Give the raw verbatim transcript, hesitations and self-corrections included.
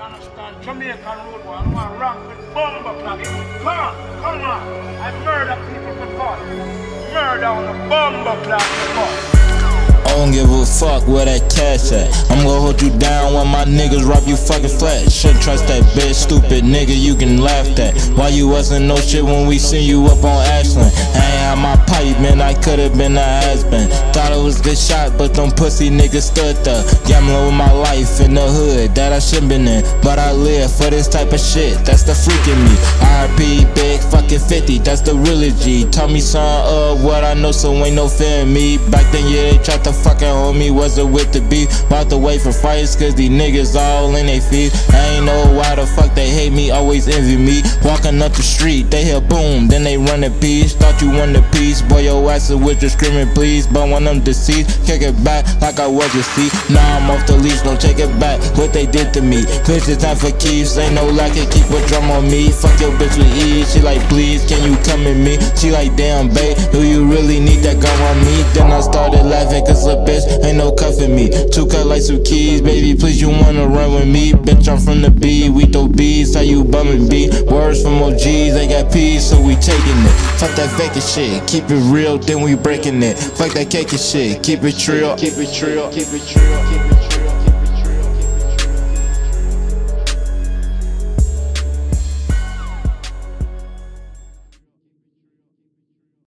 understand? Jamaican road boy, I don't want to rock with bomber clock. Come on, come on. I murder people for fun. Murder on a bomber clock for fun. I don't give a fuck where that cash at. I'm gonna hold you down when my niggas rob you fucking flat. Shouldn't trust that bitch, stupid nigga you can laugh at. Why you wasn't no shit when we seen you up on Ashland? I ain't had my pipe, man, I could've been a has-been. Thought it was good shot, but them pussy niggas stood there. Gambling with my life in the hood that I shouldn't been in. But I live for this type of shit, that's the freak in me. R P big fucking fifty, that's the real G. Taught me some of what I know, so ain't no fear in me. Back then, yeah, they tried to fucking hold me, wasn't with the beef. Walked away from fights cause these niggas all in they feet. I ain't know why the fuck they hate me, always envy me. Walking up the street, they hear boom, then they run a piece. Thought you won the piece, boy your ass is with you screaming please. But when I'm deceased, kick it back like I was a seat. Now I'm off the leash, don't take it back, what they did to me. Bitch, it's time for keeps, ain't no lack of keep a drum on me. Fuck your bitch with ease, she like please, can you come at me? She like damn babe, do you really need that gun on me? Then I started laughing cause a bitch ain't no cuffing me. Two cut like some keys, baby, please you wanna run with me? Bitch, I'm from the B, we throw B's, how you bumming B? Words from O Gs, they got P's, so we taking it. Fuck that faking shit, keep it real, then we breaking it. Fuck that cake and shit, keep it real, keep it real, keep it real, keep it real.